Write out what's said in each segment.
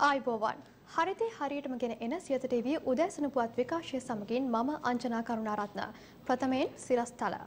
ආයිබෝවන් හරිතේ හරියටම ගෙන එන සියත ටීවී උදෑසන පුවත් විකාශය සමගින් මම අංජනා කරුණාරත්න. ප්‍රථමයෙන් සිරස්තල.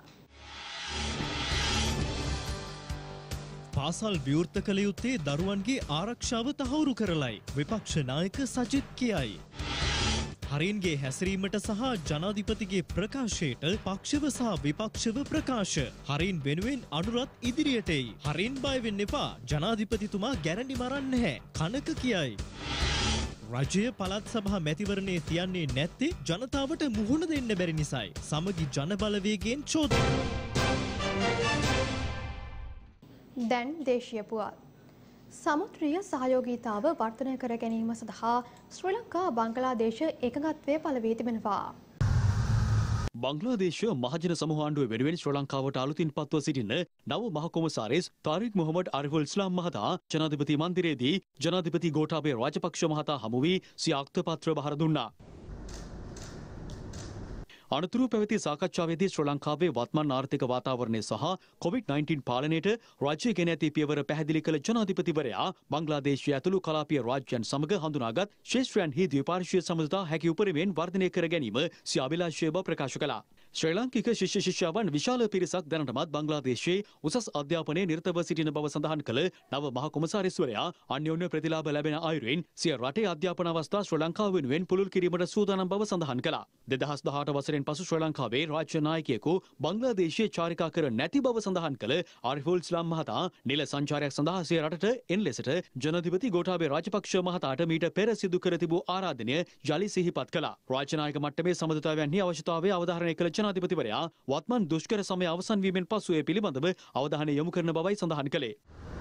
පාසල් විවෘත කළ යුත්තේ දරුවන්ගේ ආරක්ෂාව තහවුරු කරලයි විපක්ෂ නායක සජිත් කියයි. හරින්ගේ හැසිරීමට සහ ජනාධිපතිගේ ප්‍රකාශයට පක්ෂව සහ විපක්ෂව ප්‍රකාශ. හරින් වෙනුවෙන් අනුරත් ඉදිරියට එයි. හරින් බය වෙන්න එපා. ජනාධිපතිතුමා ගැරන්ටි මරන්නේ නැහැ. කනක කියයි. රජය පළාත් සභා මැතිවරණයේ තියන්නේ නැත්තේ ජනතාවට මුහුණ දෙන්න බැරි නිසායි. සමගි ජන බලවේගයෙන් චෝදනා. දැන් දේශීය පුවත්. සමුද්‍රීය සහයෝගීතාව වර්ධනය කර ගැනීම සඳහා ශ්‍රී ලංකා බංගලාදේශ එකඟත්වය පළ වී තිබෙනවා. බංග්ලාදේශ මහජන සමූහ ආණ්ඩුව වෙනුවෙන් ශ්‍රී ලංකාවට අලුතින් පත්ව සිටින නව මහ කොමසාරිස් තාරික් මොහමඩ් අරිෆුල් ඉස්ලාම් මහතා ජනාධිපති මන්දිරයේදී ජනාධිපති ගෝඨාභය රාජපක්ෂ මහතා හමු වී සිය අක්තපත්‍ර බහර දුන්නා. අනතුරු පැවති සාකච්ඡාවේදී ශ්‍රී ලංකාවේ වත්මන් ආර්ථික වාතාවරණය සහ COVID-19 පාලනයට රාජ්‍ය ගෙන ඇති පියවර පැහැදිලි කළ ජනාධිපතිවරයා බංග්ලාදේශය ඇතුළු කලාපීය රාජ්‍යයන් සමග හඳුනාගත් ශේෂ්ත්‍රයන්හි ද්විපාර්ශ්වීය සමගතා හැකි උපරිමයෙන් වර්ධනය කර ගැනීම සිය අභිලාෂය බව ප්‍රකාශ කළා. ශ්‍රී ලාංකික ශිෂ්‍ය ශිෂ්‍යාවන් විශාල පිරිසක් දැනටමත් බංග්ලාදේශයේ උසස් අධ්‍යාපනයේ නිරතව සිටින බව සඳහන් කළ නව මහ කොමසාරිස්වරයා අන්‍යෝන්‍ය ප්‍රතිලාභ ලැබෙන අයුරින් සිය රටේ අධ්‍යාපන අවස්ථා ශ්‍රී ලංකාව වෙනුවෙන් පුළුල් කිරීමට සූදානම් බව සඳහන් කළා. 2018 වසරෙන් පසු ශ්‍රී ලංකාවේ රාජ්‍ය නායකයෙකු බංග්ලාදේශයේ චාරිකා කර නැති බව සඳහන් කළ ආරිෆුල් ඉස්ලාම් මහතා නිල සංචාරයක් සඳහා සිය රටට එන ලෙසට ජනාධිපති ගෝඨාභය රාජපක්ෂ මහතාට මීට පෙර සිදු කර තිබූ ආරාධනය යලි සිහිපත් කළා. රාජ්‍ය නායක මට්ටමේ සමඳතාවයන්හි අවශ්‍යතාවය අවධාරණය කළ ජනාධිපතිවරයා වත්මන් දුෂ්කර සමය අවසන් වීමෙන් පසු ඒ පිළිබඳව අවධානය යොමු කරන බවයි සඳහන් කළේ.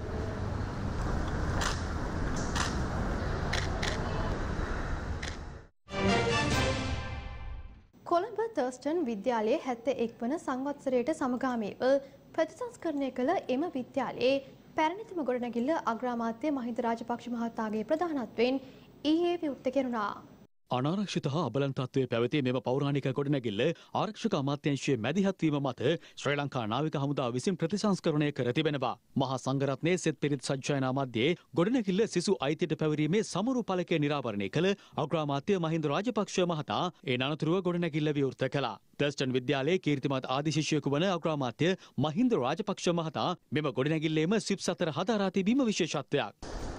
කොළඹ තර්ස්ටන් විද්‍යාලයේ 71 වන සංවත්සරයට සමගාමීව ප්‍රතිසංස්කරණය කළ එම විද්‍යාලයේ පැරණිතම ගොඩනැගිල්ල අග්‍රාමාත්‍ය මහින්ද රාජපක්ෂ මහතාගේ ප්‍රධානත්වයෙන් ඊයේ විවෘත කෙරුණා. අනාරක්ෂිත හා අබලන් තත්ත්වයේ පැවති මෙම පෞරාණික ගොඩනැගිල්ල ආරක්ෂක අමාත්‍යාංශයේ මැදිහත් වීම මත ශ්‍රී ලංකා නාවික හමුදාව විසින් ප්‍රතිසංස්කරණය කර තිබෙනවා. මහා සංඝරත්නයේ සෙත් පිරිත් සජ්ජායනා මැදයේ ගොඩනැගිල්ල සිසු අයිතියට පැවරීමේ සමරු ඵලකය නිරාවරණය කළ අග්‍රාමාත්‍ය මහින්ද රාජපක්ෂ මහතා ඒ අනතුරුව ගොඩනැගිල්ල විවෘත කළා. තර්ස්ටන් විද්‍යාලයේ කීර්තිමත් ආදි ශිෂ්‍යයෙකු වන අග්‍රාමාත්‍ය මහින්ද රාජපක්ෂ මහතා මෙම ගොඩනැගිල්ලේම සිප්ස් අතර හදාරා තිබීම විශේෂත්වයක්.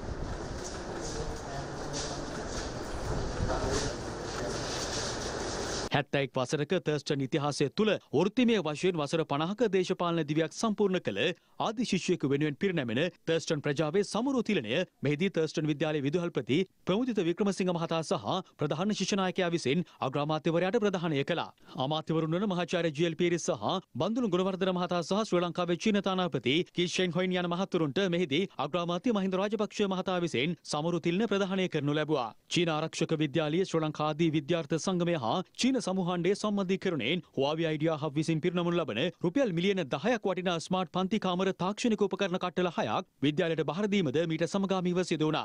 71 වසරක තර්ස්ටන් ඉතිහාසය තුළ වෘත්තිමය වශයෙන් වසර 50ක දේශපාලන දිවියක් සම්පූර්ණ කළ ආදි ශිෂ්‍යයෙකු වෙනුවෙන් පිරිනැමෙන තර්ස්ටන් ප්‍රජාවේ සමරු තිලනය මෙහිදී තර්ස්ටන් විද්‍යාලයේ විදුහල්පති ප්‍රමුදිත වික්‍රමසිංහ මහතා සහ ප්‍රධාන ශිෂ්‍ය නායකයා විසින් අග්‍රාමාත්‍යවරයාට ප්‍රදානය කළා. අමාත්‍යවරුන් වන මහාචාර්ය ජී.එල්. පීරිස් සහ බන්දුණු ගුණවර්ධන මහතා සහ ශ්‍රී ලංකාවේ චීන තානාපති කී ෂෙන් හොයින් යන මහතුරුන්ට මෙහිදී අග්‍රාමාත්‍ය මහින්ද රාජපක්ෂ මහතා විසින් සමරු තිලන ප්‍රදානය කරනු ලැබුවා. චීන ආරක්ෂක විද්‍යාලයේ ශ්‍රී ලංකා ආදී විද්‍යාර්ථ සංගමය හා චීන සමූහණ්ඩේ සම්බන්ධීකරණයෙන් Huawei Idea Hub විසින් පිරිනමනු ලබන රුපියල් මිලියන 10ක් වටිනා ස්මාර්ට් පන්ති කාමර තාක්ෂණික උපකරණ කට්ටල 6ක් විද්‍යාලයට බහර දීමද මීට සමගාමීව සිදු වුණා.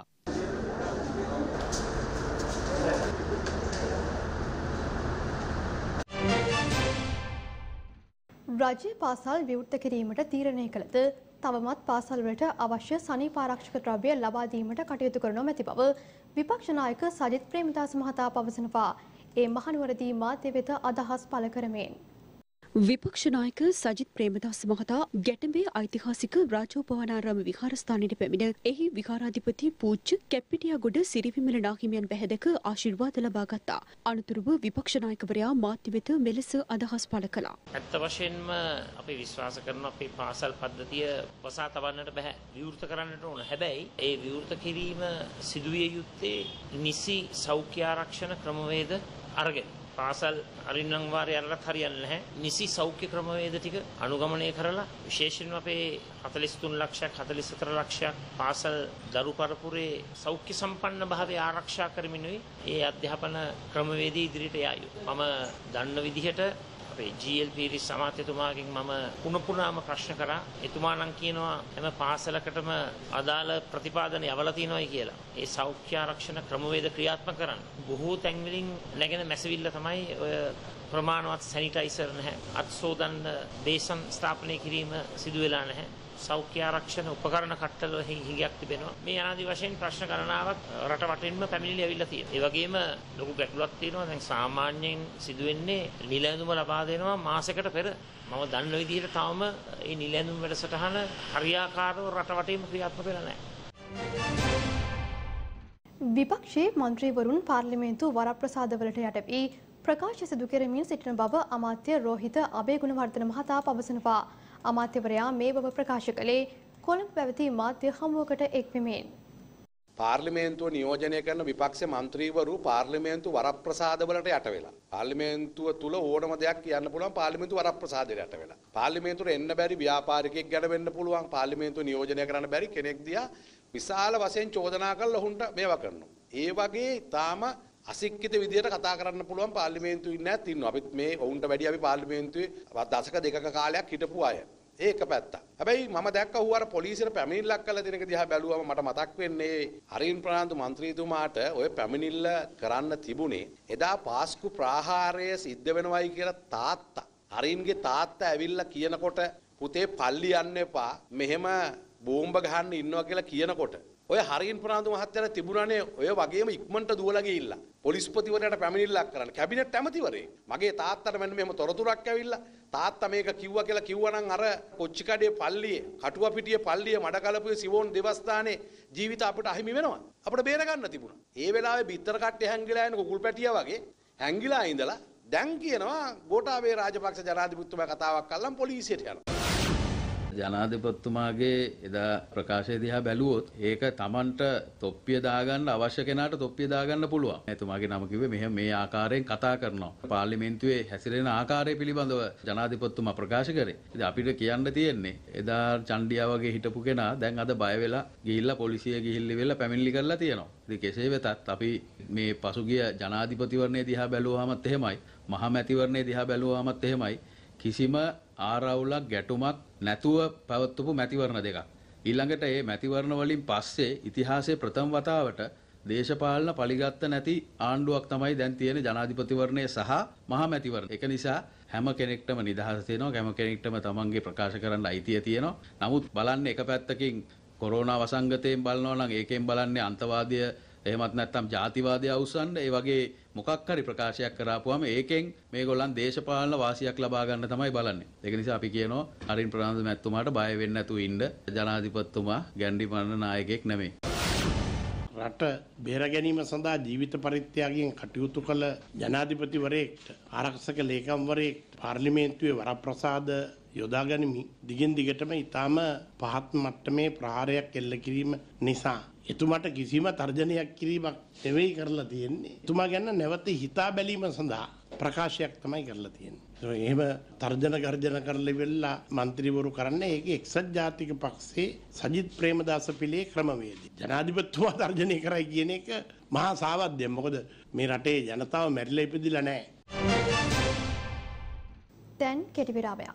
රජය පාසල් විවෘත කිරීමට තීරණය කළද තවමත් පාසල් වලට අවශ්‍ය සනීප ආරක්ෂක ද්‍රව්‍ය ලබා දීමට කටයුතු කර නොමැති බව විපක්ෂ නායක සජිත් ප්‍රේමදාස මහතා පවසනවා. ඒ මහනුවරදී මාධ්‍ය වෙත අදහස් පළ කරමින් විපක්ෂ නායක සජිත් ප්‍රේමදාස මහතා ගැටඹේ ඓතිහාසික රාජෝපවනාරාම විහාරස්ථානයට පැමිණ එහි විහාරාධිපති පූජ්‍ය කැප්පිටියාගොඩ සිරිවිමල නාහිමියන් බැහැදක ආශිර්වාද ලබා ගත්තා. අනතුරුව විපක්ෂ නායකවරයා මාධ්‍ය වෙත මෙලෙස අදහස් පළ කළා. ඇත්ත වශයෙන්ම අපි විශ්වාස කරන අපේ පාසල් පද්ධතිය වසා තබන්නට බෑ. විවෘත කරන්නට ඕන. හැබැයි ඒ විවෘත කිරීම සිදුවිය යුත්තේ නිසි සෞඛ්‍ය ආරක්ෂණ ක්‍රමවේද අරගෙන. පාසල් අරින්නම් වාරේ අරලත් හරියන්නේ නැහැ. නිසි සෞඛ්‍ය ක්‍රමවේද ටික අනුගමනය කරලා විශේෂයෙන්ම අපේ 43 ලක්ෂයක් 44 ලක්ෂයක් පාසල් දරු පරපුරේ සෞඛ්‍ය සම්පන්න භාවය ආරක්ෂා කරමිනුයි ඒ අධ්‍යාපන ක්‍රමවේදී ඉදිරියට යා යුතු. මම දන්න විදිහට අපේ ජී.එල්. පීරිස් අමාත්‍යතුමාගෙන් මම පුනපුනාම ප්‍රශ්න කරා. එතුමා නම් කියනවා හැම පාසලකටම අදාළ ප්‍රතිපාදන යවලා තියෙනවායි කියලා. ඒ සෞඛ්‍ය ආරක්ෂණ ක්‍රමවේද ක්‍රියාත්මක කරන්න. බොහෝ තැන්වලින් නැගෙන මැසවිල්ල තමයි ඔය ප්‍රමාණවත් සැනිටයිසර් නැහැ. අත් සෝදන්න බේසන් ස්ථාපනය කිරීම සිදු වෙලා නැහැ. සෞඛ්‍ය ආරක්ෂණ උපකරණ කට්ටල හිඟයක් තිබෙනවා. මේ අනාදි වශයෙන් ප්‍රශ්න ගණනාවක් රට වටින්ම පැමිණිලි ඇවිල්ලා තියෙනවා. ඒ වගේම ලොකු ගැටලුවක් තියෙනවා. දැන් සාමාන්‍යයෙන් සිදුවෙන්නේ නිල ඇඳුම ලබා දෙනවා මාසයකට පෙර. මම දන්න විදිහට තාම මේ නිල ඇඳුම් වැඩසටහන හරියාකාරව රට වටින්ම ක්‍රියාත්මක වෙලා නැහැ. විපක්ෂයේ මන්ත්‍රීවරුන් පාර්ලිමේන්තු වරප්‍රසාදවලට යට වී ප්‍රකාශ සිදු කෙරමින් සිටින බව අමාත්‍ය රෝහිත අබේගුණවර්ධන මහතා පවසනවා. අමාත්‍යවරයා මේ බව ප්‍රකාශ කළේ කොළඹ පැවති මාධ්‍ය හමුවකට එක්වෙමින්. පාර්ලිමේන්තුව නියෝජනය කරන විපක්ෂ මන්ත්‍රීවරු පාර්ලිමේන්තු වරප්‍රසාදවලට යට වෙලා. පාර්ලිමේන්තුව තුල ඕනම දෙයක් කියන්න පුළුවන් පාර්ලිමේන්තු වරප්‍රසාදයට යට වෙලා. පාර්ලිමේන්තුවට එන්න බැරි ව්‍යාපාරිකයෙක් ගැන වෙන්න පුළුවන්. පාර්ලිමේන්තුව නියෝජනය කරන්න බැරි කෙනෙක් දිහා විශාල වශයෙන් චෝදනා කරලා ඔවුන්ට මේවා කරනවා. ඒ වගේ තාම අසික්කිත විදියට කතා කරන්න පුළුවන් පාර්ලිමේන්තුවේ ඉන්නත් ඉන්නවා. අපිත් මේ ඔවුන්ට වැඩි අපි පාර්ලිමේන්තුවේ දශක දෙකක කාලයක් හිටපු අය. ඒක පැත්ත. හැබැයි මම දැක්ක ඌ අර පොලිසියට පැමිණිල්ලක් කළා දිනක දිහා බැලුවම මට මතක් වෙන්නේ හරින් ප්‍රනාන්දු මන්ත්‍රීතුමාට ওই පැමිණිල්ල කරන්න තිබුණේ එදා පාස්කු ප්‍රාහාරය සිද්ධ වෙනවයි කියලා තාත්තා හරින්ගේ තාත්තා ඇවිල්ලා කියනකොට පුතේ පල්ලි යන්න එපා මෙහෙම බෝම්බ ගහන්න ඉන්නවා කියලා කියනකොට ඔය හරින් ප්‍රනාන්දු මහත්තයාට තිබුණානේ ඔය වගේම ඉක්මනට දුවලා ගිහිල්ලා පොලිස්පතිවරයාට පැමිණිල්ලක් කරන්න කැබිනට් ඇමතිවරේ මගේ තාත්තට මෙන්න මෙහෙම තොරතුරක් ඇවිල්ලා තාත්තා මේක කිව්වා කියලා කිව්වනම් අර කොච්චිකඩේ පල්ලියේ කටුවපිටියේ පල්ලියේ මඩකලපුවේ සිවෝන් දෙවස්ථානයේ ජීවිත අපිට අහිමි වෙනවා අපිට බේර ගන්න තිබුණා ඒ වෙලාවේ බිත්තර කට්ටේ හැංගිලා යන කුකුල් පැටියා වගේ හැංගිලා ඉඳලා දැන් කියනවා ගෝඨාභය රාජපක්ෂ ජනාධිපතිතුමා කතාවක් කළාම පොලිසියට යනවා ජනාධිපතිතුමාගේ එදා ප්‍රකාශය දිහා බැලුවොත් ඒක Tamanට තොප්පිය දාගන්න අවශ්‍ය කෙනාට තොප්පිය දාගන්න පුළුවන්. එතුමාගේ නම කිව්වේ මෙහෙම මේ ආකාරයෙන් කතා කරනවා. පාර්ලිමේන්තුවේ හැසිරෙන ආකාරය පිළිබඳව ජනාධිපතිතුමා ප්‍රකාශ කරේ. ඉතින් අපිට කියන්න තියෙන්නේ එදා චණ්ඩියා වගේ හිටපු කෙනා දැන් අද බය වෙලා ගිහිල්ලා පොලිසිය ගිහිල්ලි වෙලා පැමිණිලි කරලා තියෙනවා. ඉතින් කෙසේ වෙතත් අපි මේ පසුගිය ජනාධිපතිවරණයේ දිහා බැලුවාමත් එහෙමයි. මහා මැතිවරණයේ දිහා බැලුවාමත් එහෙමයි. කිසිම ආරවුලක් ගැටුමක් නැතුව පැවතුපු මැතිවරණ දෙකක්. ඊළඟට මේ මැතිවරණ වලින් පස්සේ ඉතිහාසයේ ප්‍රථම වතාවට දේශපාලන පරිගත්ත නැති ආණ්ඩුවක් තමයි දැන් තියෙන ජනාධිපතිවරණය සහ මහා මැතිවරණ. ඒක නිසා හැම කෙනෙක්ටම නිදහස තියෙනවා. හැම කෙනෙක්ටම තමන්ගේ ප්‍රකාශ කරන්න අයිතිය තියෙනවා. නමුත් බලන්න එක පැත්තකින් කොරෝනා වසංගතයෙන් බලනවා නම් ඒකෙන් බලන්නේ අන්තවාදය එහෙමත් නැත්නම් ජාතිවාදය අවසන් ඒ වගේ මොකක් හරි ප්‍රකාශයක් කරාපුවාම ඒකෙන් මේගොල්ලන් දේශපාලන වාසියක් ලබා ගන්න තමයි බලන්නේ. ඒක නිසා අපි කියනවා හරින් ප්‍රනාන්දු මැතිතුමාට බය වෙන්නේ නැතුව ඉන්න ජනාධිපතිතුමා ගැන්ඩි මරණ නායකයෙක් නෙමෙයි. රට බේර ගැනීම සඳහා ජීවිත පරිත්‍යාගයෙන් කටයුතු කළ ජනාධිපතිවරයෙක්ට ආරක්ෂක ලේකම්වරයෙක් පාර්ලිමේන්තුවේ වරප්‍රසාද යොදා ගනිමින් දිගින් දිගටම ඊටම පහත් මට්ටමේ ප්‍රහාරයක් එල්ල කිරීම නිසා එතුමාට කිසිම තර්ජනයක් කිරීමක් නෙවෙයි කරලා තියෙන්නේ. එතුමා ගැන නැවත හිතා බැලීම සඳහා ප්‍රකාශයක් තමයි කරලා තියෙන්නේ. එහෙම තර්ජන ගර්ජන කරලා ඉවරලා മന്ത്രിවරු කරන්නේ ඒක එක්සත් ජාතික පක්ෂයේ සජිත් ප්‍රේමදාස පිළේ ක්‍රමවේදය. ජනාධිපතිතුමා තර්ජනය කරයි කියන එක මහා සාවද්‍යයක්. මොකද මේ රටේ ජනතාව මැරිලා ඉපදිලා නැහැ. දැන් කෙටි විරාමයක්.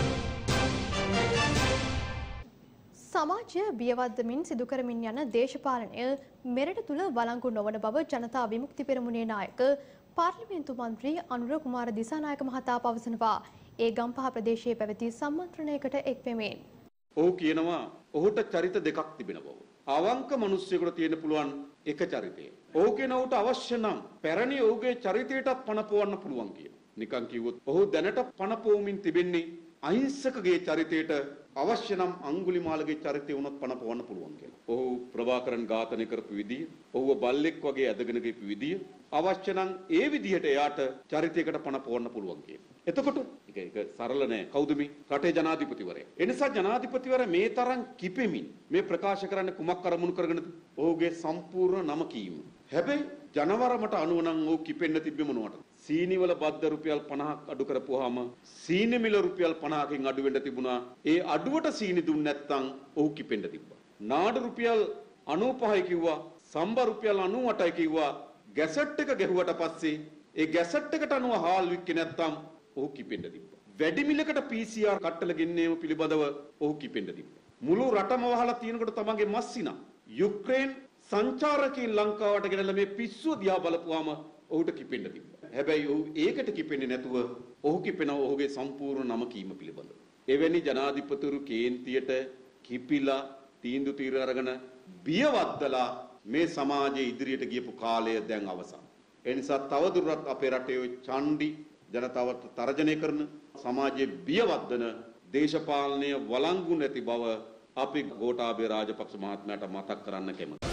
සමාජය බියවද්දමින් සිදු කරමින් යන දේශපාලනය මෙරට තුළ වළංගු නොවන බව ජනතා විමුක්ති පෙරමුණේ නායක පාර්ලිමේන්තු මන්ත්‍රී අනුර කුමාර දිසානායක මහතා පවසනවා. ඒ ගම්පහ ප්‍රදේශයේ පැවති සම්මන්ත්‍රණයකට එක් වෙමින්. ඔහු කියනවා ඔහුට චරිත දෙකක් තිබෙන බව. අවංක මිනිස්සුෙකුට තියෙන්න පුළුවන් එක චරිතය. ඔහු කියන ඔහුට අවශ්‍ය නම් පැරණි ඔහුගේ චරිතයටත් පණ පොවන්න පුළුවන් කියලා. නිකන් කිව්වොත් ඔහු දැනට පණ පොවමින් තිබෙන්නේ අහිංසකගේ චරිතයට අවශ්‍ය නම් අඟුලිමාලගේ චරිතය වුණත් පණ පොවන්න පුළුවන් කියලා. ඔහු ප්‍රභාකරන් ඝාතනය කරපු විදිය, ඔහුව බල්ලෙක් වගේ ඇදගෙන ගිහපු විදිය, අවශ්‍ය නම් ඒ විදිහට එයාට චරිතයකට පණ පොවන්න පුළුවන් කියලා. එතකොට ඒක සරල නෑ. කවුද මේ රටේ ජනාධිපතිවරයා? ඒ නිසා ජනාධිපතිවරයා මේ තරම් කිපෙමින් මේ ප්‍රකාශ කරන්නේ කුමක් අරමුණු කරගෙනද? ඔහුගේ සම්පූර්ණ නම කීම. හැබැයි ජනවරමට අනුව නම් ඔහු කිපෙන්න තිබ්බේ මොනවටද? සීනි වල බද්ද රුපියල් 50ක් අඩු කරපුවාම සීනි මිල රුපියල් 50කින් අඩු වෙන්න තිබුණා. ඒ අඩුවට සීනි දුන්නේ නැත්නම් ඔහු කිපෙන්න තිබ්බා. නාඩු රුපියල් 95යි කිව්වා, සම්බා රුපියල් 98යි කිව්වා. ගැසට් එක ගැහුවට පස්සේ ඒ ගැසට් එකට අනුව හාල් වික්කේ නැත්නම් ඔහු කිපෙන්න තිබ්බා. වැඩි මිලකට PCR කට්ටල ගෙන්නීම පිළිබඳව ඔහු කිපෙන්න තිබ්බා. මුළු රටම වහලා තියෙනකොට තමන්ගේ මස්සිනා යුක්‍රේන් සංචාරකයන් ලංකාවට ගෙනල්ලා මේ පිස්සුව දිහා බලපුවාම ඔහුට කිපෙන්න තිබ්බා. හැබැයි ඔහු ඒකට කිපෙන්නේ නැතුව ඔහු කිපෙනවා ඔහුගේ සම්පූර්ණ නම කීම පිළිබඳව. එවැනි ජනාධිපතිවරු කේන්තියට කිපිලා තීන්දුව తీර අරගෙන බියවත්දලා මේ සමාජයේ ඉදිරියට ගියපු කාලය දැන් අවසන්. ඒ නිසා තවදුරටත් අපේ රටේ ওই චණ්ඩි ජනතාවට තර්ජනය කරන සමාජයේ බියවත්දන දේශපාලනය වළංගු නැති බව අපි ගෝඨාභය රාජපක්ෂ මහත්මයාට මතක් කරන්න කැමතියි.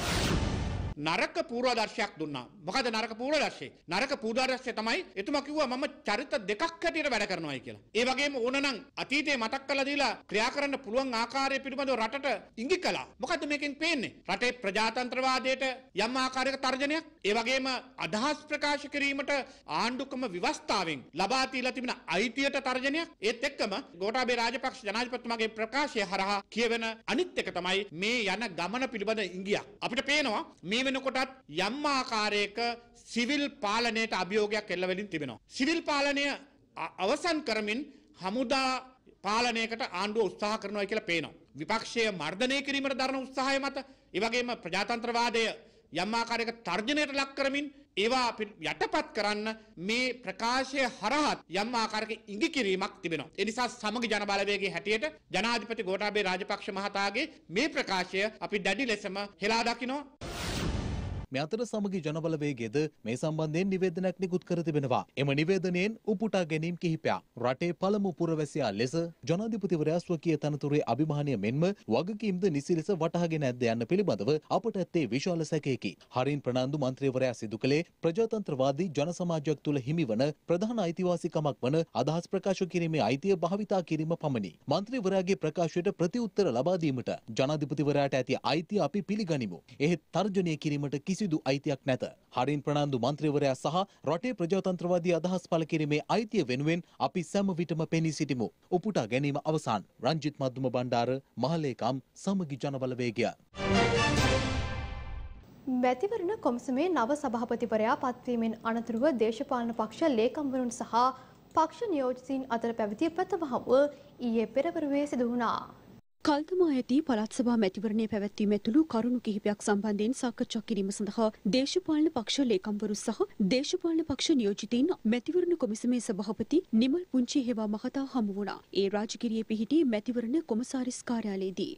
නරක පූර්වාදර්ශයක් දුන්නා. මොකද නරක පූර්වාදර්ශය? නරක පූර්වාදර්ශය තමයි එතුමා කිව්වා මම චරිත දෙකක් හැටියට වැඩ කරනවායි කියලා. ඒ වගේම ඕනනම් අතීතේ මතක් කරලා දීලා ක්‍රියා කරන්න පුළුවන් ආකාරය පිළිබඳව රටට ඉඟි කළා. මොකද්ද මේකෙන් පේන්නේ? රටේ ප්‍රජාතන්ත්‍රවාදයට යම් ආකාරයක තර්ජනයක්, ඒ වගේම අදහස් ප්‍රකාශ කිරීමට ආණ්ඩුක්‍රම ව්‍යවස්ථාවෙන් ලබා දීලා තිබෙන අයිතියට තර්ජනයක්. ඒත් එක්කම ගෝඨාභය රාජපක්ෂ ජනාධිපතිතුමාගේ ප්‍රකාශය හරහා කියවෙන අනිත් එක තමයි මේ යන ගමන පිළිබඳ ඉඟියක්. අපිට පේනවා මේ වෙනකොටත් යම් ආකාරයක සිවිල් පාලනයට අභියෝගයක් එල්ල වෙමින් තිබෙනවා. සිවිල් පාලනය අවසන් කරමින් හමුදා පාලනයකට ආණ්ඩුව උත්සාහ කරනවා කියලා පේනවා. විපක්ෂය මර්ධනය කිරීමට දරන උත්සාහය මත, ඒ වගේම ප්‍රජාතන්ත්‍රවාදය යම් ආකාරයක තර්ජනයට ලක් කරමින් ඒවා යටපත් කරන්න මේ ප්‍රකාශය හරහා යම් ආකාරයක ඉඟි කිරීමක් තිබෙනවා. ඒ නිසා සමගි ජන බලවේගයේ හැටියට ජනාධිපති ගෝඨාභය රාජපක්ෂ මහතාගේ මේ ප්‍රකාශය අපි දැඩි ලෙසම හෙලා දකිනවා. මේ අතර සමගි ජනබලවේගයේද මේ සම්බන්ධයෙන් නිවේදනයක් නිකුත් කර තිබෙනවා. එම නිවේදනයෙන් උපුටා ගැනීම් කිහිපයක් රටේ පළමු පුරවැසියා ලෙස ජනාධිපතිවරයා ස්වකීය තනතුරේ අභිමානය මෙන්ම වගකීම්ද නිසි ලෙස වටහාගෙන ඇද්ද යන්න පිළිබඳව අපට ඇත්තේ විශාල සැකයකි. හරින් ප්‍රනාන්දු මන්ත්‍රීවරයා සිදු කළේ ප්‍රජාතන්ත්‍රවාදී ජන සමාජයක් තුළ හිමිවන ප්‍රධාන අයිතිවාසිකමක් වන අදහස් ප්‍රකාශ කිරීමේ අයිතිය භාවිතා කිරීම පමණි. මන්ත්‍රීවරයාගේ ප්‍රකාශයට ප්‍රතිඋත්තර ලබා දීමට ජනාධිපතිවරයාට ඇති අයිතිය අපි පිළිගනිමු. එහෙත් තර්ජනය කිරීමට කිසිදු අයිතියක් නැත. හරින් ප්‍රනාන්දු මන්ත්‍රීවරයා සහ රටේ ප්‍රජාතන්ත්‍රවාදී අදහස් පළ කිරීමේ අයිතිය වෙනුවෙන් අපි සෑම විටම පෙනී සිටිමු. උපුටා ගැනීම අවසන්. රංජිත් මද්දුම බණ්ඩාර, මහලේකම්, සමගි ජනබලවේගය. මැතිවරණ කොමිසමේ නව සභාපතිවරයා පත්වීමෙන් අනතුරුව දේශපාලන පක්ෂ ලේකම්වරුන් සහ පක්ෂ නියෝජිතයින් අතර පැවති ප්‍රථම හමුව ඊයේ පෙරවරුවේ සිදු වුණා. කල්තමා ඇති පළාත් සභා මැතිවරණය පැවැත්වීම ඇතුළු කරුණු කිහිපයක් සම්බන්ධයෙන් සාකච්ඡා කිරීම සඳහා දේශපාලන පක්ෂ ලේකම්වරු සහ දේශපාලන පක්ෂ නියෝජිතයින් මැතිවරණ කොමිසමේ සභාපති නිමල් පුංචි හේවා මහතා හමු වුණා. ඒ රාජගිරියේ පිහිටි මැතිවරණ කොමසාරිස් කාර්යාලයේදී.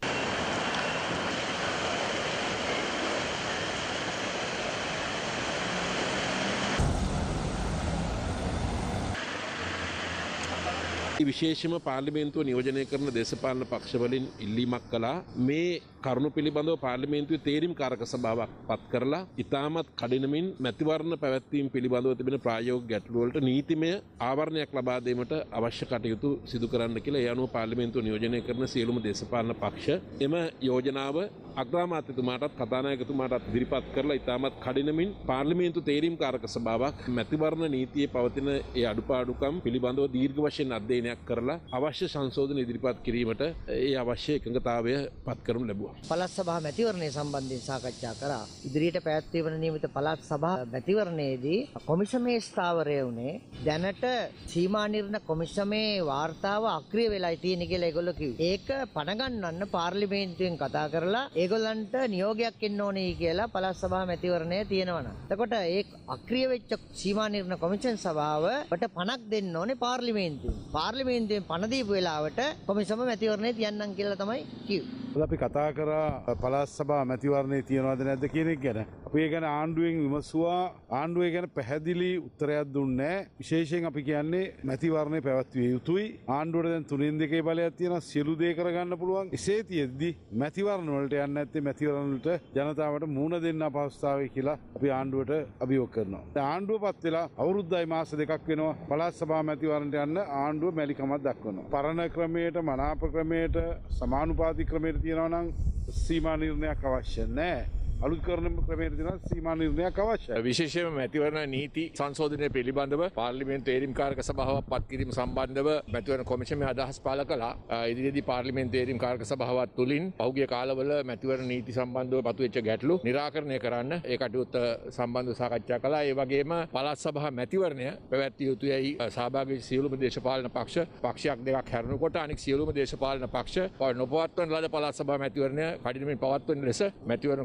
විශේෂම පාර්ලිමේන්තුව නියෝජනය කරන දේශපාලන පක්ෂවලින් ඉල්ලීමක් කළා මේ කරුණු පිළිබඳව පාර්ලිමේන්තුවේ තේරීම් කාරක සභාවක් පත් කරලා ඉතාමත් කඩිනමින් මැතිවරණ පැවැත්වීම පිළිබඳව තිබෙන ප්‍රායෝගික ගැටලු වලට නීතිමය ආවරණයක් ලබා දීමට අවශ්‍ය කටයුතු සිදු කරන්න කියලා ඒ අනුව පාර්ලිමේන්තුව නියෝජනය කරන සියලුම දේශපාලන පක්ෂ එම යෝජනාව අග්‍රාමාත්‍යතුමාටත් කතානායකතුමාටත් ඉදිරිපත් කරලා ඉතාමත් කඩිනමින් පාර්ලිමේන්තු තේරීම් කාරක සභාවක් මැතිවරණ නීතියේ පවතින ඒ අඩුපාඩුකම් පිළිබඳව දීර්ඝ වශයෙන් අධ්‍යයනයක් කරලා අවශ්‍ය සංශෝධන ඉදිරිපත් කිරීමට ඒ අවශ්‍ය එකඟතාවය පත් කරනු ලැබුවා. පළාත් සභා මැතිවරණය සම්බන්ධයෙන් සාකච්ඡා කරා. ඉදිරියට පැවැත්වීම නියමිත පළාත් සභා මැතිවරණයේදී කොමිසමේ ස්ථාවරය වුණේ දැනට සීමා නිර්ණ කොමිසමේ වාර්තාව අක්‍රිය වෙලායි තියෙන කියලා ඒගොල්ලෝ කිව්වේ. ඒක පණ ගන්නන්න පාර්ලිමේන්තුවෙන් කතා කරලා ඒගොල්ලන්ට නියෝගයක් එන්න ඕනේ කියලා පළාත් සභා මැතිවරණය තියෙනවා. එතකොට ඒ අක්‍රිය වෙච්ච සීමා නිර්ණ කොමිෂන් සභාවට පණක් දෙන්න ඕනේ පාර්ලිමේන්තුවෙන්. පාර්ලිමේන්තුවෙන් පණ දීපු වෙලාවට කොමිසම මැතිවරණය තියන්නම් කියලා තමයි කිව්වේ. අපි කතා කරා පළාත් සභා මැතිවරණය තියනවද නැද්ද කියන එක ගැන. අපි ඒ ගැන ආණ්ඩුවෙන් විමසුවා. ආණ්ඩුව ගැන පැහැදිලි උත්තරයක් දුන්නේ නැහැ. විශේෂයෙන් අපි කියන්නේ මැතිවරණය පැවැත්විය යුතුයි. ආණ්ඩුවට දැන් 3/2 බලයක් තියෙනවා. සියලු දේ කරගන්න පුළුවන්. එසේ තියෙද්දි මැතිවරණ වලට යන්නේ නැත්තේ මැතිවරණ වලට ජනතාවට මුහුණ දෙන්න අපහසුතාවය කියලා අපි ආණ්ඩුවට අභියෝග කරනවා. දැන් ආණ්ඩුව පත් වෙලා අවුරුද්දයි මාස දෙකක් වෙනවා. පළාත් සභා මැතිවරණයට යන්න ආණ්ඩුව මැලිකමක් දක්වනවා. පරණ ක්‍රමයට, මනාප ක්‍රමයට, සමානුපාතික ක්‍රමයට තියෙනවා නම් සීමා නිර්ණයක් අවශ්‍ය නැහැ. අලුත් කරන ක්‍රමයට තියෙනවා සීමා නිර්ණයක් අවශ්‍යයි. විශේෂයෙන්ම මැතිවරණ නීති සංශෝධනය පිළිබඳව පාර්ලිමේන්තු තේරීම් කාරක සභාවක් පත් කිරීම සම්බන්ධව මැතිවරණ කොමිෂමේ අදහස් පළ කළා. ඉදිරියේදී පාර්ලිමේන්තු තේරීම් කාරක සභාවක් තුලින් පහුගිය කාලවල මැතිවරණ නීති සම්බන්ධව මතුවෙච්ච ගැටලු निराකරණය කරන්න ඒ කටයුත්ත සම්බන්ධව සාකච්ඡා කළා. ඒ වගේම පළාත් සභා මැතිවරණය පැවැත්විය යුතුයයි සහභාගී සියලුම දේශපාලන පක්ෂයක් දෙකක් හැරුණකොට අනෙක් සියලුම දේශපාලන පක්ෂ නොපවත්වන ලද පළාත් සභා මැතිවරණය කඩිනමින් පවත්වන ලෙස මැතිවරණ කොමිෂමට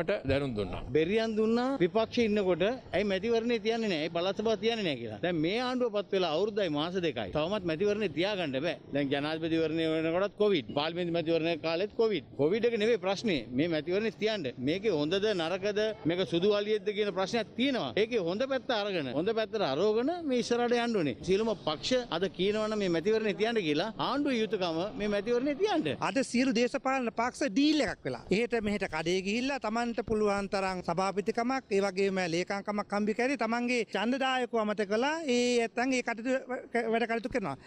මට දැනුම් දුන්නා. බෙරියන් දුන්නා විපක්ෂයේ ඉන්නකොට ඇයි මැතිවරණේ තියන්නේ නැහැ? පළාත් සභාව තියන්නේ නැහැ කියලා. දැන් මේ ආණ්ඩුවපත් වෙලා අවුරුද්දයි මාස දෙකයි. තවමත් මැතිවරණේ තියාගන්න බෑ. දැන් ජනාධිපතිවරණේ වෙනකොටත් කොවිඩ්. පාර්ලිමේන්තු මැතිවරණේ කාලෙත් කොවිඩ්. කොවිඩ් එක නෙවෙයි ප්‍රශ්නේ. මේ මැතිවරණේ තියන්න. මේකේ හොඳද නරකද මේක සුදු අලියෙක්ද කියන ප්‍රශ්නයක් තියෙනවා. ඒකේ හොඳ පැත්ත අරගෙන හොඳ පැත්තට අරෝගෙන මේ ඉස්සරහට යන්න ඕනේ. සියලුම පක්ෂ අද කියනවනම් මේ මැතිවරණේ තියන්න කියලා ආණ්ඩුවේ යුතුයකම මේ මැතිවරණේ තියන්න. අද සියලු දේශපාලන පක්ෂ ඩීල් එකක් වෙලා. එහෙට මෙහෙට කඩේ ගිහිල්ලා Tamanට පුළුවන් තරම් සභාපතිකමක් ඒ වගේම ලේකම්කමක් හම්බ කරේ Tamanගේ ඡන්දදායකව අමත කළා. ඒ නැත්තම් ඒ කටයුතු වැඩ කටයුතු කරනවා.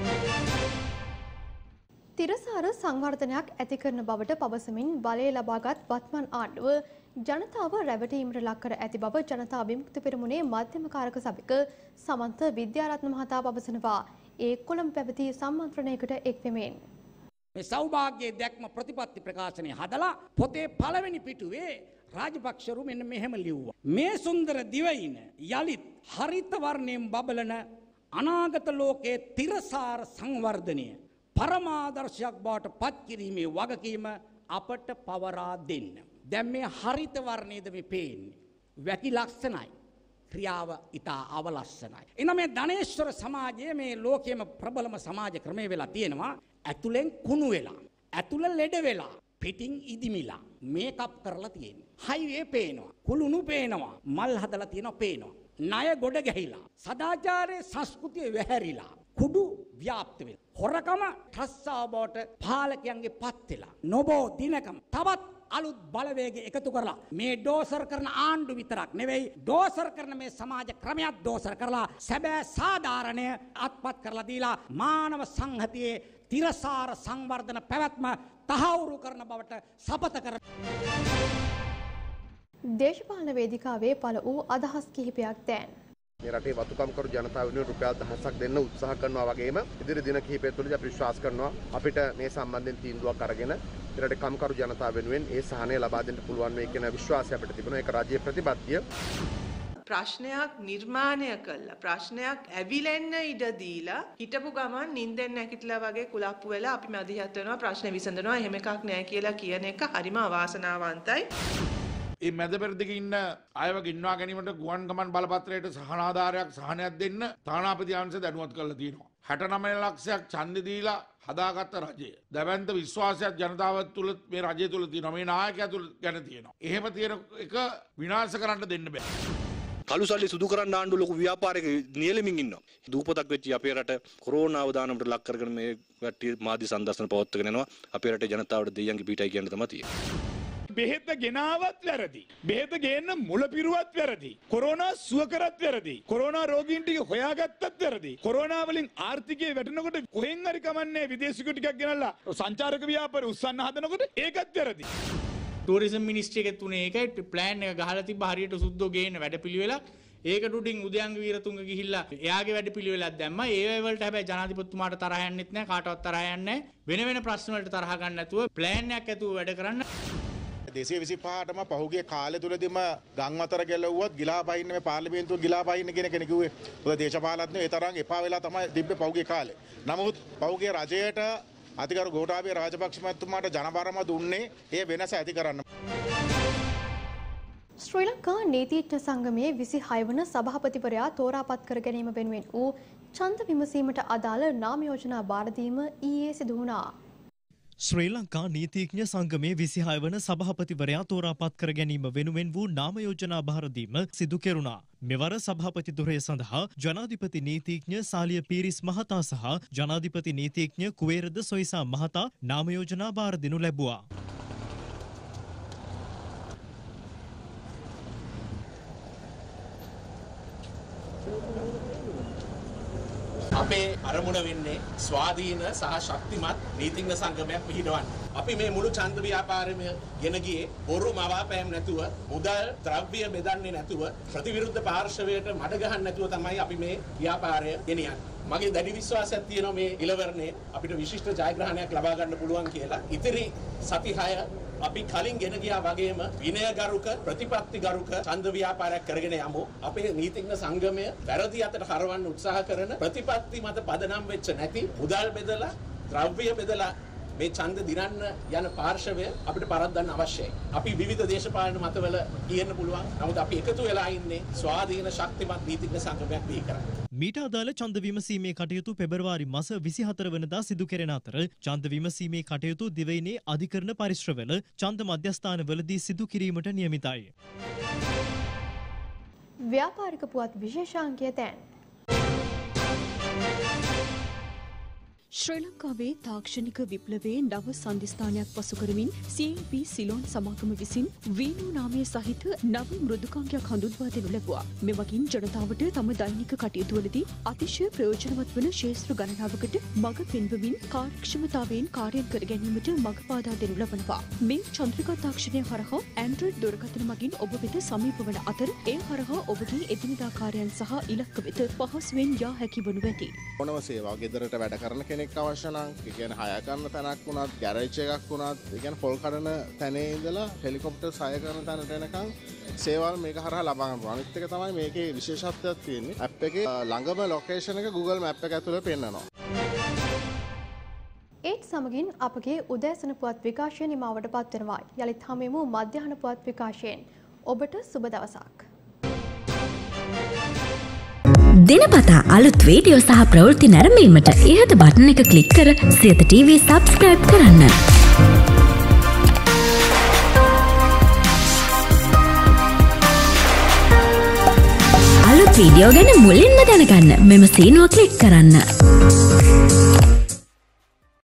තිරසාර සංවර්ධනයක් ඇති කරන බවට පවසමින් බලය ලබාගත් වත්මන් ආණ්ඩුව ජනතාව රැවටීමට ලක් කර ඇති බව ජනතා විමුක්ති පෙරමුණේ මධ්‍යම කාරක සභික සමන්ත විද්‍යාරත්න මහතා පවසනවා. ඒ කොළඹ පැවති සම්මන්ත්‍රණයකට එක් වෙමින් මේ සෞභාග්‍යයේ දැක්ම ප්‍රතිපත්ති ප්‍රකාශනය හදලා පොතේ පළවෙනි පිටුවේ රාජපක්ෂරු මෙන්න මෙහෙම ලිව්වා. මේ සුන්දර දිවයින යලිත් හරිත වර්ණයෙන් බබලන අනාගත ලෝකයේ තිරසාර සංවර්ධනය පරමාදර්ශයක් බවට පත් කිරීමේ වගකීම අපට පවරා දෙන්න. දැන් මේ හරිත වර්ණයේද මේ පේන්නේ. වැකි ලක්ෂණයි. ක්‍රියාව ඉතා අවලස්සනයි. එනම් මේ ධනේශ්වර සමාජයේ මේ ලෝකයේම ප්‍රබලම සමාජ ක්‍රමය වෙලා තියෙනවා. ඇතුලෙන් කුණු වෙලා, ඇතුල ලෙඩ වෙලා, පිටින් ඉදිමිලා මේකප් කරලා තියෙනවා. හයිවේ පේනවා, කුළුණු පේනවා, මල් හදලා තියෙනවා පේනවා. ණය ගොඩ ගැහිලා, සදාචාරයේ සංස්කෘතිය වැහැරිලා, කුඩු ව්‍යාප්ත වෙලා, හොරකම රස්සාව බවට පාලකයන්ගේ පත් වෙලා, නොබෝ දිනකම තවත් අලුත් බලවේග එකතු කරලා මේ ඩෝසර් කරන ආණ්ඩු විතරක් නෙවෙයි ඩෝසර් කරන මේ සමාජ ක්‍රමයක් ඩෝසර් කරලා සැබෑ සාධාරණය අත්පත් කරලා දීලා මානව සංහතියේ තිරසාර සංවර්ධන පැවැත්ම තහවුරු කරන බවට සපත කර දේශපාලන වේදිකාවේ පළ වූ අදහස් කිහිපයක් දැන් මේ රටේ වතුකම්කරු ජනතාව වෙනුවෙන් රුපියල් දහසක් දෙන්න උත්සාහ කරනවා වගේම ඉදිරි දින කිහිපය තුළදී අපි විශ්වාස කරනවා අපිට මේ සම්බන්ධයෙන් තීන්දුවක් අරගෙන රටේ කම්කරු ජනතාව වෙනුවෙන් ඒ සහනය ලබා දෙන්න පුළුවන් වෙයි කියන විශ්වාසය අපිට තිබුණා. ඒක රාජ්‍ය ප්‍රතිපත්තිය. ප්‍රශ්නයක් නිර්මාණය කළා ප්‍රශ්නයක් ඇවිලෙන්න ඉඩ දීලා හිටපු ගමන් නිින්දෙන් නැගිටලා වගේ කුලප්පු වෙලා අපි මැදිහත් වෙනවා ප්‍රශ්න විසඳනවා එහෙම එකක් නෑ කියලා කියන එක හරිම අවාසනාවන්තයි. මේ මැද පෙරදිග ඉන්න අයව ගෙන්වා ගැනීමට ගුවන් ගමන් බලපත්‍රයට සහනාධාරයක් සහනයක් දෙන්න තානාපති අංශය දැනුවත් කරලා තියෙනවා. 69 ලක්ෂයක් ඡන්දෙ දීලා හදාගත්ත රජය. දැවැන්ත විශ්වාසයක් ජනතාව තුළ මේ රජය තුළ තියෙනවා. මේ නායකයා තුළ ගැන තියෙනවා. එහෙම තියෙන එක විනාශ කරන්න දෙන්න බෑ. කළු සල්ලි සුදු කරන්න ආණ්ඩුව ලොකු ව්‍යාපාරයක නියැලෙමින් ඉන්නවා. දූපතක් වෙච්ච අපේ රට කොරෝනා අවදානමට ලක් කරගෙන මේ වැටි මාධ්‍ය සංදර්ශන පවත්වාගෙන යනවා. අපේ රටේ ජනතාවට දෙයියන්ගේ පිටයි කියන්න තමයි තියෙන්නේ. බෙහෙත ගෙනාවත් වැරදි. බෙහෙත ගේන්න මුල පිරුවත් වැරදි. කොරෝනා සුව කරත් වැරදි. කොරෝනා රෝගීන් ටික හොයාගත්තත් වැරදි. කොරෝනා වලින් ආර්ථිකය වැටෙනකොට කොහෙන් හරි කමන්නේ විදේශිකයෝ ටිකක් ගෙනල්ලා සංචාරක ව්‍යාපාරේ උස්සන්න හදනකොට ඒකත් වැරදි. ටූරිසම් මිනිස්ට්‍රි එකේ තුනේ ඒකයි ප්ලෑන් එක ගහලා තිබ්බ හරියට සුද්දෝ ගේන්න වැඩපිළිවෙලක්. ඒකට උඩින් උදයන්ග වීරතුංග ගිහිල්ලා එයාගේ වැඩපිළිවෙලක් දැම්මා. ඒ වලට හැබැයි ජනාධිපතිතුමාට තරහ යන්නෙත් නැහැ, කාටවත් තරහ යන්නේ නැහැ. වෙන ප්‍රශ්න වලට තරහ ගන්න නැතුව ප්ලෑන් එකක් ඇතුව වැඩ කරන්න. 225ටම පහුගිය කාලය තුලදීම ගම් අතර ගැලවුවත් ගිලා බහින්න මේ පාර්ලිමේන්තුව ගිලා බහින්න කියන කෙනෙක් කිව්වේ. මොකද දේශපාලඥයෝ ඒ තරම් එපා වෙලා තමයි තිබ්බේ පහුගිය කාලේ. නමුත් පහුගිය රජයට අතිගරු ගෝඨාභය රාජපක්ෂ මහත්මයාට ජනබරම දුන්නේ ඒ වෙනස ඇති කරන්න. ශ්‍රී ලංකා නීතිඥ සංගමයේ 26 වන සභාපතිවරයා තෝරාපත් කර ගැනීම වෙනුවෙන් වූ ඡන්ද විමසීමට අදාළ නාම යෝජනා බාර දීම ඊයේ සිදු වුණා. ශ්‍රී ලංකා නීතිඥ සංගමේ 26 වන සභාපතිවරයා තෝරාපත් කර ගැනීම වෙනුවෙන් වූ නාම යෝජනා බාර දීම සිදු කෙරුණා. මෙවර සභාපති ධුරය සඳහා ජනාධිපති නීතිඥ සාලිය පීරිස් මහතා සහ ජනාධිපති නීතිඥ කුවේරද සොයිසා මහතා නාම යෝජනා බාර දෙනු ලැබුවා. අපේ අරමුණ වෙන්නේ ස්වාධීන සහ ශක්තිමත් නීතිඥ සංගමයක් පිහිටවන්න. අපි මේ මුළු ඡන්ද ව්‍යාපාරෙම ගෙන ගියේ බොරු මවාපෑම් නැතුව, මුදල් ද්‍රව්‍ය බෙදන්නේ නැතුව, ප්‍රතිවිරුද්ධ පාර්ශවයට මඩ ගහන්න නැතුව තමයි අපි මේ ව්‍යාපාරය ගෙනියන්නේ. මගේ දැඩි විශ්වාසයක් තියෙනවා මේ ඉලවරණේ අපිට විශිෂ්ට ජයග්‍රහණයක් ලබා ගන්න පුළුවන් කියලා. ඉතිරි සති 6 අපි කලින් ගෙන ගියා වගේම විනයගරුක ප්‍රතිපත්තිගරුක ඡන්ද ව්‍යාපාරයක් කරගෙන යමු. අපේ නීතිඥ සංගමය වැරදි අතට හරවන්න උත්සාහ කරන ප්‍රතිපත්ති මත පදනම් වෙච්ච නැති මුදල් බෙදලා ද්‍රව්‍ය බෙදලා මේ ඡන්ද දිනන්න යන පාර්ශවය අපිට පරද්දන්න අවශ්‍යයි. අපි විවිධ දේශපාලන මතවල කියන්න පුළුවන්. නමුත් අපි එකතු වෙලා ඉන්නේ ස්වාධීන ශක්තිමත් නීතිඥ සංගමයක් බිහි කරන්න. මීට අදාළ ඡන්ද විමසීමේ කටයුතු පෙබරවාරි මාස 24 වෙනිදා සිදු කෙරෙන අතර ඡන්ද විමසීමේ කටයුතු දිවයිනේ අධිකරණ පරිශ්‍රවල ඡන්ද මධ්‍යස්ථානවලදී සිදු කිරීමට නියමිතයි. ව්‍යාපාරික පුවත් විශේෂාංකය දැන් ශ්‍රී ලංකාවේ තාක්ෂණික විප්ලවයේ නව සන්ධිස්ථානයක් පසු කරමින් CLP සිලෝන් සමාගම විසින් වීනු නාමය සහිත නව මෘදුකාංගයක් හඳුන්වා දෙනු ලැබුවා. මෙවගින් ජනතාවට තම දෛනික කටයුතුවලදී අතිශය ප්‍රයෝජනවත් වන ක්ෂේත්‍ර ගණනාවකට මඟ පෙන්වමින් කාර්යක්ෂමතාවයෙන් කාර්යයන් කර ගැනීමට මඟ පාදා දෙනු ලබනවා. මේ චන්ද්‍රිකා තාක්ෂණය හරහා Android දුරකථන මගින් ඔබ වෙත සමීප වන අතර ඒ හරහා ඔබගේ එදිනෙදා කාර්යයන් සහ ඉලක්ක වෙත පහසුවෙන් යා හැකි වනු ඇති. ඕනම සේවාව ගෙදරට වැඩ කරන කෙනෙක් අවශ්‍ය නම් ඒ කියන්නේ හය ගන්න තැනක් වුණත් ගෑරේජ් එකක් වුණත් ඒ කියන්නේ පොල් කඩන තැනේ ඉඳලා හෙලිකොප්ටර් හය කරන තැනට එනකන් සේවල් මේක හරහා ලබා ගන්න පුළුවන්. අනිත් එක තමයි මේකේ විශේෂත්වයක් තියෙන්නේ. ඇප් එකේ ළඟම ලොකේෂන් එක Google Map එක ඇතුලේ පෙන්නනවා. ඒත් සමගින් අපගේ උදෑසන පුවත් විකාශය නිමාවට පත් වෙනවා. යලිත් හමුවෙමු මධ්‍යහන පුවත් විකාශයෙන්. ඔබට සුබ දවසක්. දිනපතා අලුත් වීඩියෝ සහ ප්‍රවෘත්ති නැරඹීමට ඉහත බටන් එක ක්ලික් කර සියත TV සබ්ස්ක්‍රයිබ් කරන්න. අලුත් වීඩියෝ ගැන මුලින්ම දැනගන්න මෙම සීනුව ක්ලික් කරන්න.